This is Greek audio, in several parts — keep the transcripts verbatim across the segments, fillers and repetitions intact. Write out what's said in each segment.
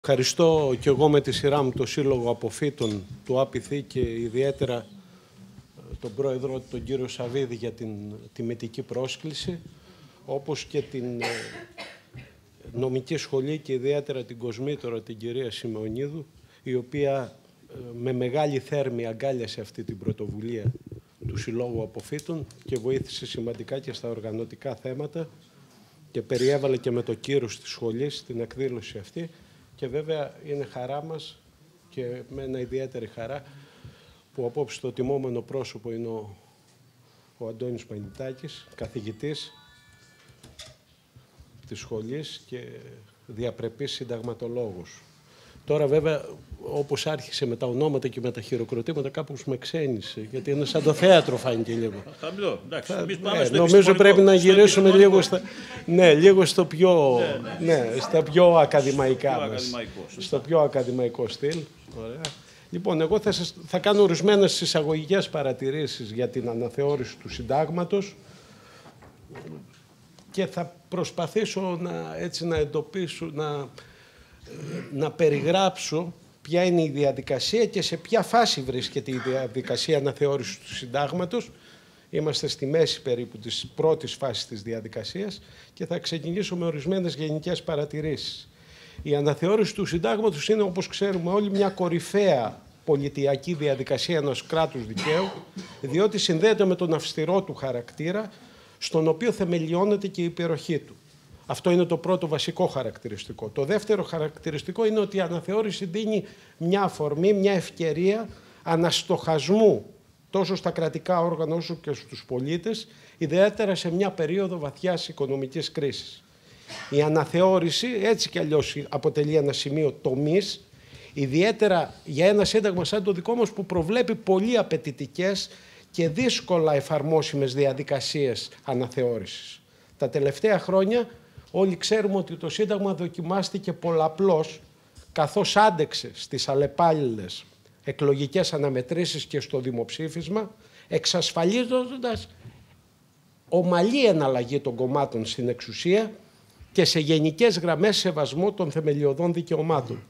Ευχαριστώ και εγώ με τη σειρά μου το Σύλλογο Αποφύτων του ΑΠΙΘΗ και ιδιαίτερα τον πρόεδρο, τον κύριο Σαββίδη, για την τιμητική πρόσκληση, όπως και την νομική σχολή και ιδιαίτερα την κοσμήτωρα, την κυρία Σιμεωνίδου, η οποία με μεγάλη θέρμη αγκάλιασε αυτή την πρωτοβουλία του Συλλόγου Αποφύτων και βοήθησε σημαντικά και στα οργανωτικά θέματα και περιέβαλε και με το κύρος της σχολής την εκδήλωση αυτή. Και βέβαια είναι χαρά μας και με ένα ιδιαίτερη χαρά που απόψε το τιμόμενο πρόσωπο είναι ο, ο Αντώνης Μανιτάκης, καθηγητής της σχολής και διαπρεπής συνταγματολόγος. Τώρα βέβαια, όπως άρχισε με τα ονόματα και με τα χειροκροτήματα, κάπως με ξένησε, γιατί είναι σαν το θέατρο φάνηκε λίγο. Χαμηλό, εντάξει. Θα, εμείς πάμε ναι, στο νομίζω πρέπει να γυρίσουμε λίγο, στα, ναι, λίγο στο πιο, ναι, ναι. Ναι, στα πιο ακαδημαϊκά πιο μας. Ακαδημαϊκό, στο πιο ακαδημαϊκό στυλ. Ωραία. Λοιπόν, εγώ θα, σας, θα κάνω ορισμένες εισαγωγικές παρατηρήσεις για την αναθεώρηση του συντάγματος και θα προσπαθήσω να, έτσι, να εντοπίσω, να, να περιγράψω ποια είναι η διαδικασία και σε ποια φάση βρίσκεται η διαδικασία αναθεώρησης του συντάγματος. Είμαστε στη μέση περίπου της πρώτης φάσης της διαδικασίας και θα ξεκινήσω με ορισμένες γενικές παρατηρήσεις. Η αναθεώρηση του συντάγματος είναι, όπως ξέρουμε όλοι, μια κορυφαία πολιτιακή διαδικασία ενός κράτους δικαίου, διότι συνδέεται με τον αυστηρό του χαρακτήρα, στον οποίο θεμελιώνεται και η υπεροχή του. Αυτό είναι το πρώτο βασικό χαρακτηριστικό. Το δεύτερο χαρακτηριστικό είναι ότι η αναθεώρηση δίνει μια αφορμή, μια ευκαιρία αναστοχασμού τόσο στα κρατικά όργανα όσο και στους πολίτες, ιδιαίτερα σε μια περίοδο βαθιάς οικονομικής κρίσης. Η αναθεώρηση έτσι κι αλλιώς αποτελεί ένα σημείο τομής, ιδιαίτερα για ένα σύνταγμα σαν το δικό μας που προβλέπει πολύ απαιτητικές και δύσκολα εφαρμόσιμες διαδικασίες αναθεώρησης. Τα τελευταία χρόνια όλοι ξέρουμε ότι το Σύνταγμα δοκιμάστηκε πολλαπλώς, καθώς άντεξε στις αλλεπάλληλες εκλογικές αναμετρήσεις και στο δημοψήφισμα, εξασφαλίζοντας ομαλή εναλλαγή των κομμάτων στην εξουσία και σε γενικές γραμμές σεβασμό των θεμελιωδών δικαιωμάτων.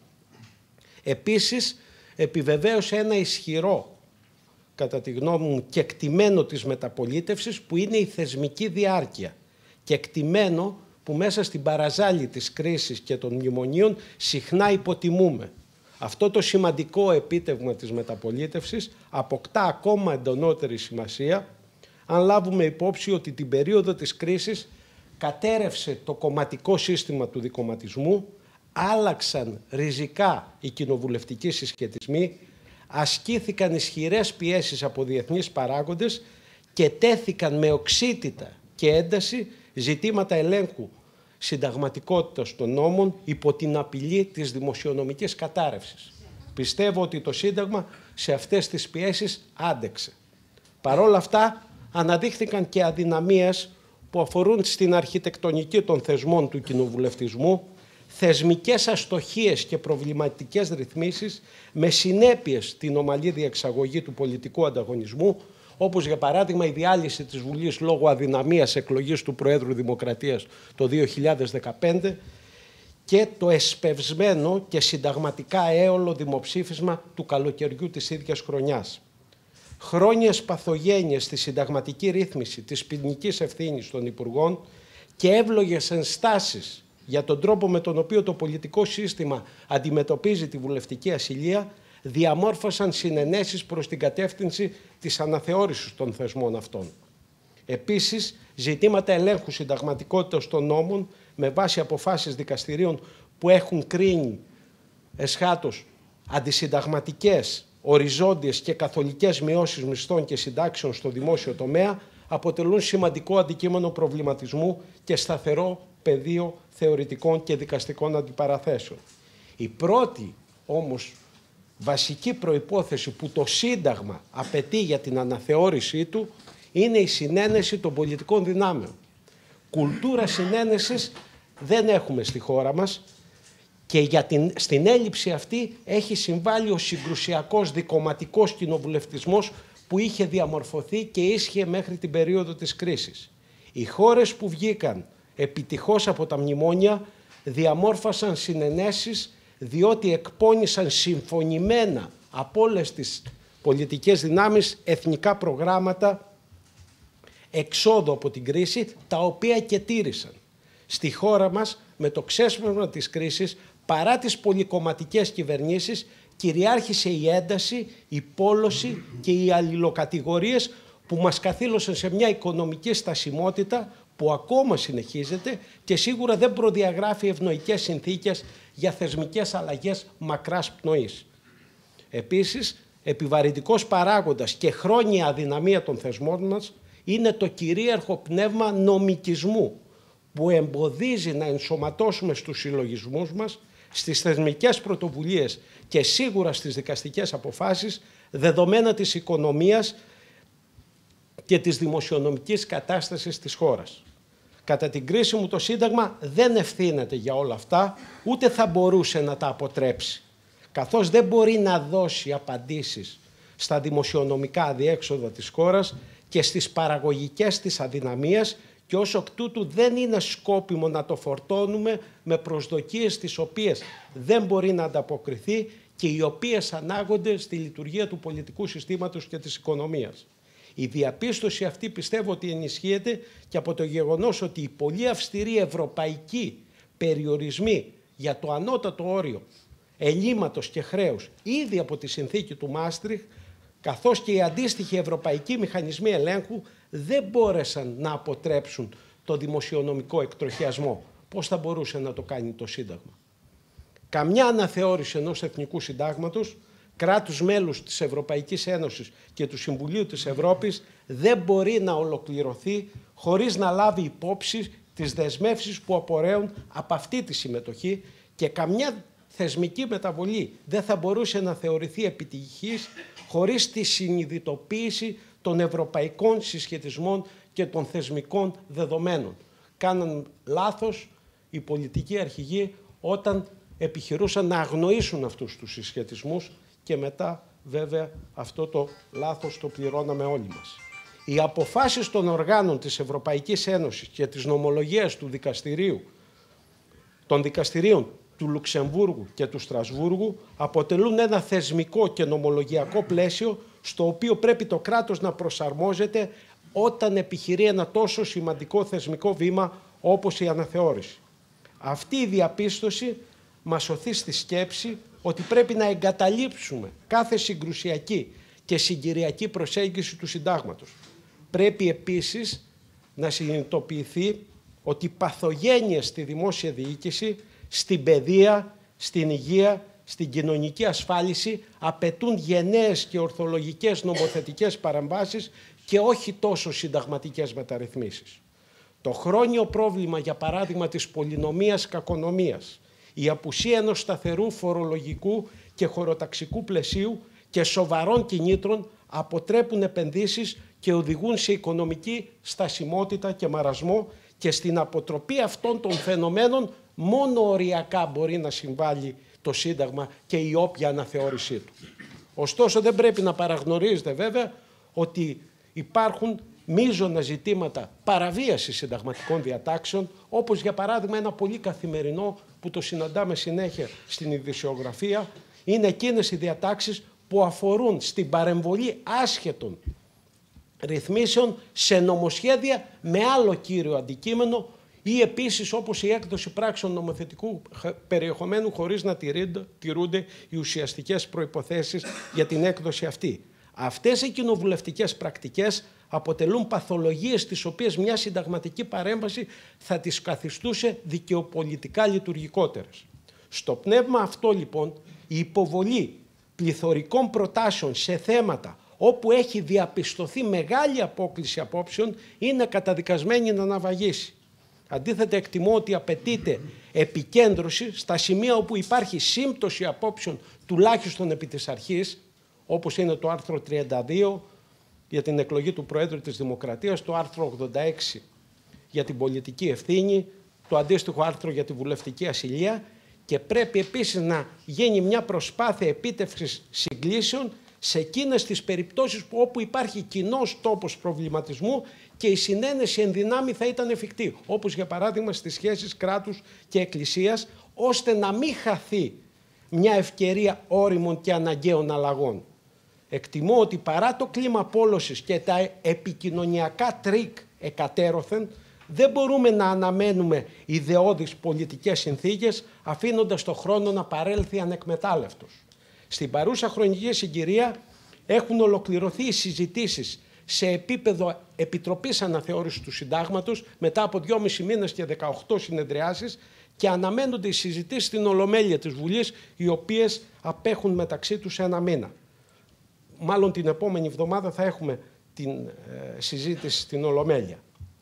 Επίσης, επιβεβαίωσε ένα ισχυρό, κατά τη γνώμη μου, κεκτημένο της μεταπολίτευσης, που είναι η θεσμική διάρκεια. Κεκτημένο που μέσα στην παραζάλη της κρίσης και των μνημονίων συχνά υποτιμούμε. Αυτό το σημαντικό επίτευγμα της μεταπολίτευσης αποκτά ακόμα εντονότερη σημασία αν λάβουμε υπόψη ότι την περίοδο της κρίσης κατέρευσε το κομματικό σύστημα του δικομματισμού, άλλαξαν ριζικά οι κοινοβουλευτικοί συσχετισμοί, ασκήθηκαν ισχυρές πιέσεις από διεθνείς παράγοντες και τέθηκαν με οξύτητα και ένταση ζητήματα ελέγχου συνταγματικότητας των νόμων υπό την απειλή της δημοσιονομικής κατάρρευσης. Πιστεύω ότι το Σύνταγμα σε αυτές τις πιέσεις άντεξε. Παρ' όλα αυτά αναδείχθηκαν και αδυναμίες που αφορούν στην αρχιτεκτονική των θεσμών του κοινοβουλευτισμού, θεσμικές αστοχίες και προβληματικές ρυθμίσεις με συνέπειες στην ομαλή διεξαγωγή του πολιτικού ανταγωνισμού, όπως για παράδειγμα η διάλυση της Βουλής λόγω αδυναμίας εκλογής του Προέδρου Δημοκρατίας το δύο χιλιάδες δεκαπέντε και το εσπευσμένο και συνταγματικά έολο δημοψήφισμα του καλοκαιριού της ίδιας χρονιάς. Χρόνιες παθογένειες στη συνταγματική ρύθμιση της ποινικής ευθύνης των Υπουργών και εύλογες ενστάσεις για τον τρόπο με τον οποίο το πολιτικό σύστημα αντιμετωπίζει τη βουλευτική ασυλία διαμόρφωσαν συνενέσεις προς την κατεύθυνση της αναθεώρησης των θεσμών αυτών. Επίσης, ζητήματα ελέγχου συνταγματικότητας των νόμων με βάση αποφάσεις δικαστηρίων που έχουν κρίνει εσχάτως αντισυνταγματικές, οριζόντιες και καθολικές μειώσεις μισθών και συντάξεων στο δημόσιο τομέα αποτελούν σημαντικό αντικείμενο προβληματισμού και σταθερό πεδίο θεωρητικών και δικαστικών αντιπαραθέσεων. Η πρώτη όμως βασική προϋπόθεση που το Σύνταγμα απαιτεί για την αναθεώρησή του είναι η συνένεση των πολιτικών δυνάμεων. Κουλτούρα συνένεσης δεν έχουμε στη χώρα μας και για την, στην έλλειψη αυτή έχει συμβάλει ο συγκρουσιακός δικομματικός κοινοβουλευτισμός που είχε διαμορφωθεί και ίσχυε μέχρι την περίοδο της κρίσης. Οι χώρες που βγήκαν επιτυχώς από τα μνημόνια διαμόρφωσαν συνενέσεις διότι εκπώνησαν συμφωνημένα από όλες τις πολιτικές δυνάμεις εθνικά προγράμματα εξόδου από την κρίση, τα οποία και τήρησαν. Στη χώρα μας, με το ξέσπασμα της κρίσης, παρά τις πολυκομματικές κυβερνήσεις, κυριάρχησε η ένταση, η πόλωση και οι αλληλοκατηγορίες που μας καθήλωσαν σε μια οικονομική στασιμότητα που ακόμα συνεχίζεται και σίγουρα δεν προδιαγράφει ευνοϊκές συνθήκες για θεσμικές αλλαγές μακράς πνοής. Επίσης, επιβαρυντικός παράγοντας και χρόνια αδυναμία των θεσμών μας είναι το κυρίαρχο πνεύμα νομικισμού που εμποδίζει να ενσωματώσουμε στους συλλογισμούς μας, στις θεσμικές πρωτοβουλίες και σίγουρα στις δικαστικές αποφάσεις δεδομένα της οικονομίας και της δημοσιονομικής κατάστασης της χώρας. Κατά την κρίση μου το Σύνταγμα δεν ευθύνεται για όλα αυτά, ούτε θα μπορούσε να τα αποτρέψει, καθώς δεν μπορεί να δώσει απαντήσεις στα δημοσιονομικά αδιέξοδα της χώρας και στις παραγωγικές της αδυναμίες και ως εκ τούτου δεν είναι σκόπιμο να το φορτώνουμε με προσδοκίες τις οποίες δεν μπορεί να ανταποκριθεί και οι οποίες ανάγονται στη λειτουργία του πολιτικού συστήματος και της οικονομίας. Η διαπίστωση αυτή πιστεύω ότι ενισχύεται και από το γεγονός ότι οι πολύ αυστηροί ευρωπαϊκοί περιορισμοί για το ανώτατο όριο ελλείμματος και χρέους ήδη από τη συνθήκη του Μάστριχτ, καθώς και οι αντίστοιχοι ευρωπαϊκοί μηχανισμοί ελέγχου δεν μπόρεσαν να αποτρέψουν το δημοσιονομικό εκτροχιασμό. Πώς θα μπορούσε να το κάνει το Σύνταγμα? Καμιά αναθεώρηση ενός εθνικού συντάγματος, κράτους μέλους της Ευρωπαϊκής Ένωσης και του Συμβουλίου της Ευρώπης δεν μπορεί να ολοκληρωθεί χωρίς να λάβει υπόψη τις δεσμεύσεις που απορρέουν από αυτή τη συμμετοχή και καμιά θεσμική μεταβολή δεν θα μπορούσε να θεωρηθεί επιτυχής χωρίς τη συνειδητοποίηση των ευρωπαϊκών συσχετισμών και των θεσμικών δεδομένων. Κάναν λάθος οι πολιτικοί αρχηγοί όταν επιχειρούσαν να αγνοήσουν αυτούς τους συσχετισμούς και μετά βέβαια αυτό το λάθος το πληρώναμε όλοι μας. Οι αποφάσεις των οργάνων της Ευρωπαϊκής Ένωσης και της νομολογίας του δικαστηρίου, των δικαστηρίων του Λουξεμβούργου και του Στρασβούργου αποτελούν ένα θεσμικό και νομολογιακό πλαίσιο στο οποίο πρέπει το κράτος να προσαρμόζεται όταν επιχειρεί ένα τόσο σημαντικό θεσμικό βήμα όπως η αναθεώρηση. Αυτή η διαπίστωση μας οθεί στη σκέψη ότι πρέπει να εγκαταλείψουμε κάθε συγκρουσιακή και συγκυριακή προσέγγιση του συντάγματος. Πρέπει επίσης να συνειδητοποιηθεί ότι οι παθογένειες στη δημόσια διοίκηση, στην παιδεία, στην υγεία, στην κοινωνική ασφάλιση απαιτούν γενναίες και ορθολογικές νομοθετικές παρεμβάσεις και όχι τόσο συνταγματικές μεταρρυθμίσεις. Το χρόνιο πρόβλημα, για παράδειγμα, της πολυνομίας κακονομίας, η απουσία ενός σταθερού φορολογικού και χωροταξικού πλαισίου και σοβαρών κινήτρων αποτρέπουν επενδύσεις και οδηγούν σε οικονομική στασιμότητα και μαρασμό και στην αποτροπή αυτών των φαινομένων μόνο οριακά μπορεί να συμβάλλει το Σύνταγμα και η όποια αναθεώρησή του. Ωστόσο δεν πρέπει να παραγνωρίζετε βέβαια ότι υπάρχουν μείζωνα ζητήματα παραβίασης συνταγματικών διατάξεων, όπως για παράδειγμα ένα πολύ καθημερινό που το συναντάμε συνέχεια στην ειδησιογραφία, είναι εκείνες οι διατάξεις που αφορούν στην παρεμβολή άσχετων ρυθμίσεων σε νομοσχέδια με άλλο κύριο αντικείμενο ή επίσης όπως η έκδοση πράξεων νομοθετικού περιεχομένου χωρίς να τηρούνται οι ουσιαστικές προϋποθέσεις για την έκδοση αυτή. Αυτές οι κοινοβουλευτικές πρακτικές αποτελούν παθολογίες τις οποίες μια συνταγματική παρέμβαση θα τις καθιστούσε δικαιοπολιτικά λειτουργικότερες. Στο πνεύμα αυτό λοιπόν η υποβολή πληθωρικών προτάσεων σε θέματα όπου έχει διαπιστωθεί μεγάλη απόκλιση απόψεων είναι καταδικασμένη να αναβαγίσει. Αντίθετα, εκτιμώ ότι απαιτείται επικέντρωση στα σημεία όπου υπάρχει σύμπτωση απόψεων τουλάχιστον επί της αρχής, όπως είναι το άρθρο τριάντα δύο για την εκλογή του Προέδρου της Δημοκρατίας, το άρθρο ογδόντα έξι για την πολιτική ευθύνη, το αντίστοιχο άρθρο για τη βουλευτική ασυλία και πρέπει επίσης να γίνει μια προσπάθεια επίτευξης συγκλήσεων σε εκείνες τις περιπτώσεις που όπου υπάρχει κοινός τόπος προβληματισμού και η συνένεση εν δυνάμει θα ήταν εφικτή, όπως για παράδειγμα στις σχέσεις κράτους και εκκλησίας, ώστε να μην χαθεί μια ευκαιρία όριμων και αναγκαίων αλλαγών. Εκτιμώ ότι παρά το κλίμα πόλωσης και τα επικοινωνιακά τρίκ εκατέρωθεν, δεν μπορούμε να αναμένουμε ιδεώδεις πολιτικές συνθήκες, αφήνοντας το χρόνο να παρέλθει ανεκμετάλλευτος. Στην παρούσα χρονική συγκυρία έχουν ολοκληρωθεί οι συζητήσεις σε επίπεδο Επιτροπής Αναθεώρησης του Συντάγματος μετά από δυόμισι μήνες και δεκαοκτώ συνεδριάσεις και αναμένονται οι συζητήσεις στην Ολομέλεια της Βουλής, οι οποίες απέχουν μεταξύ τους ένα μήνα. Μάλλον την επόμενη εβδομάδα θα έχουμε την ε, συζήτηση στην Ολομέλεια.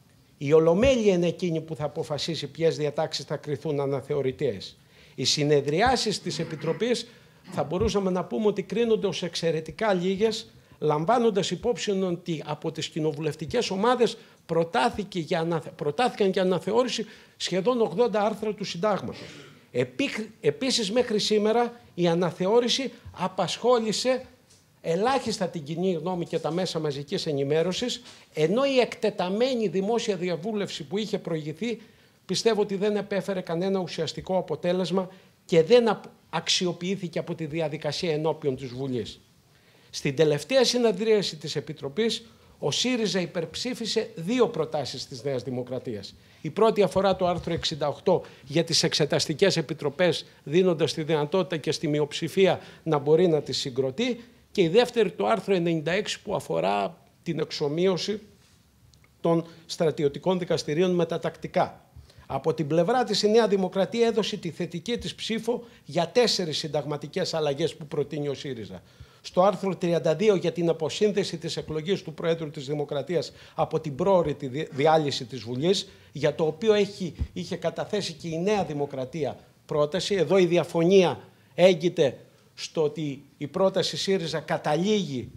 Η Ολομέλεια είναι εκείνη που θα αποφασίσει ποιες διατάξεις θα κριθούν αναθεωρητές. Οι συνεδριάσεις της Επιτροπής θα μπορούσαμε να πούμε ότι κρίνονται ως εξαιρετικά λίγες, λαμβάνοντας υπόψη ότι από τις κοινοβουλευτικές ομάδες προτάθηκε για αναθε... προτάθηκαν για αναθεώρηση σχεδόν ογδόντα άρθρα του Συντάγματος. Επί... Επίσης, μέχρι σήμερα η αναθεώρηση απασχόλησε ελάχιστα την κοινή γνώμη και τα μέσα μαζικής ενημέρωσης, ενώ η εκτεταμένη δημόσια διαβούλευση που είχε προηγηθεί πιστεύω ότι δεν επέφερε κανένα ουσιαστικό αποτέλεσμα και δεν αξιοποιήθηκε από τη διαδικασία ενώπιον της Βουλής. Στην τελευταία συναντρίαση της Επιτροπής, ο ΣΥΡΙΖΑ υπερψήφισε δύο προτάσεις της Νέας Δημοκρατίας. Η πρώτη αφορά το άρθρο εξήντα οκτώ για τις εξεταστικές επιτροπές, δίνοντας τη δυνατότητα και στη μειοψηφία να μπορεί να τις συγκροτεί, και η δεύτερη το άρθρο ενενήντα έξι που αφορά την εξομοίωση των στρατιωτικών δικαστηρίων με τα τακτικά. Από την πλευρά της η Νέα Δημοκρατία έδωσε τη θετική της ψήφο για τέσσερις συνταγματικές αλλαγές που προτείνει ο ΣΥΡΙΖΑ. Στο άρθρο τριάντα δύο για την αποσύνδεση της εκλογής του Προέδρου της Δημοκρατίας από την πρόωρη διάλυση της Βουλής, για το οποίο έχει, είχε καταθέσει και η Νέα Δημοκρατία πρόταση. Εδώ η διαφωνία έγκυται στο ότι η πρόταση ΣΥΡΙΖΑ καταλήγει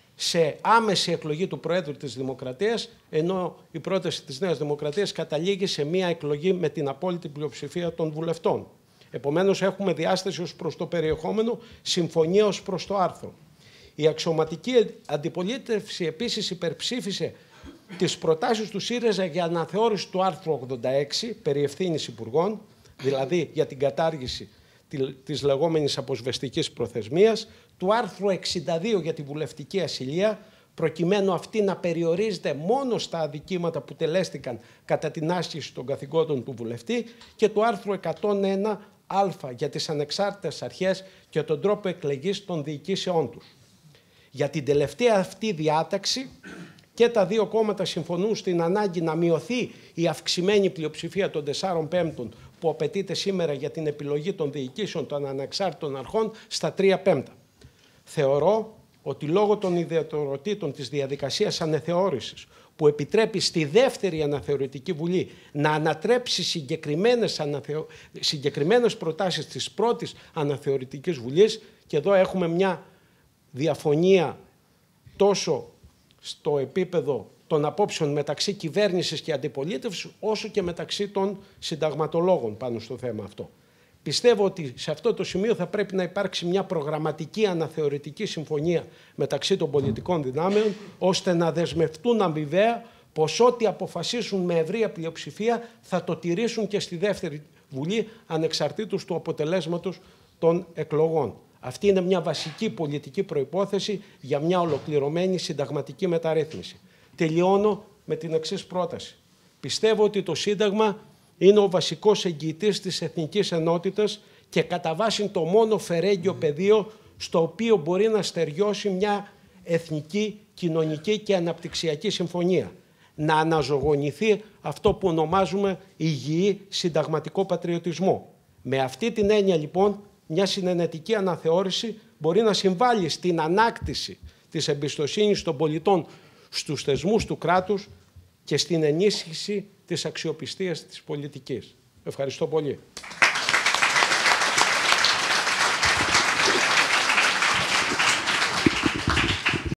σε άμεση εκλογή του Προέδρου της Δημοκρατίας, ενώ η πρόταση της Νέας Δημοκρατίας καταλήγει σε μία εκλογή με την απόλυτη πλειοψηφία των βουλευτών. Επομένως, έχουμε διάσταση ως προς το περιεχόμενο, συμφωνία ως προς το άρθρο. Η αξιωματική αντιπολίτευση επίσης υπερψήφισε τις προτάσεις του ΣΥΡΙΖΑ για αναθεώρηση του άρθρου ογδόντα έξι περί ευθύνης υπουργών, δηλαδή για την κατάργηση της λεγόμενης αποσβεστικής προθεσμίας, του άρθρου εξήντα δύο για τη βουλευτική ασυλία, προκειμένου αυτή να περιορίζεται μόνο στα αδικήματα που τελέστηκαν κατά την άσκηση των καθηκόντων του βουλευτή, και του άρθρου εκατόν ένα α για τις ανεξάρτητες αρχές και τον τρόπο εκλεγής των διοικήσεών τους. Για την τελευταία αυτή διάταξη και τα δύο κόμματα συμφωνούν στην ανάγκη να μειωθεί η αυξημένη πλειοψηφία των τεσσάρων πέμπτων που απαιτείται σήμερα για την επιλογή των διοικήσεων των ανεξάρτητων αρχών στα τρία πέμπτα. Θεωρώ ότι λόγω των ιδιαιτεροτήτων της διαδικασίας αναθεώρησης, που επιτρέπει στη δεύτερη αναθεωρητική Βουλή να ανατρέψει συγκεκριμένες, αναθεω... συγκεκριμένες προτάσεις της πρώτης αναθεωρητικής Βουλής, και εδώ έχουμε μια διαφωνία τόσο στο επίπεδο των απόψεων μεταξύ κυβέρνησης και αντιπολίτευσης, όσο και μεταξύ των συνταγματολόγων πάνω στο θέμα αυτό. Πιστεύω ότι σε αυτό το σημείο θα πρέπει να υπάρξει μια προγραμματική αναθεωρητική συμφωνία μεταξύ των πολιτικών δυνάμεων, ώστε να δεσμευτούν αμοιβαία πως ό,τι αποφασίσουν με ευρεία πλειοψηφία θα το τηρήσουν και στη δεύτερη Βουλή, ανεξαρτήτως του αποτελέσματος των εκλογών. Αυτή είναι μια βασική πολιτική προϋπόθεση για μια ολοκληρωμένη συνταγματική μεταρρύθμιση. Τελειώνω με την εξής πρόταση. Πιστεύω ότι το Σύνταγμα είναι ο βασικός εγγυητής της εθνικής ενότητας και κατά βάση το μόνο φερέγγιο πεδίο στο οποίο μπορεί να στεριώσει μια εθνική, κοινωνική και αναπτυξιακή συμφωνία. Να αναζωογονηθεί αυτό που ονομάζουμε υγιή συνταγματικό πατριωτισμό. Με αυτή την έννοια λοιπόν, μια συνενετική αναθεώρηση μπορεί να συμβάλλει στην ανάκτηση της εμπιστοσύνης των πολιτών στους θεσμούς του κράτους και στην ενίσχυση της αξιοπιστίας της πολιτικής. Ευχαριστώ πολύ.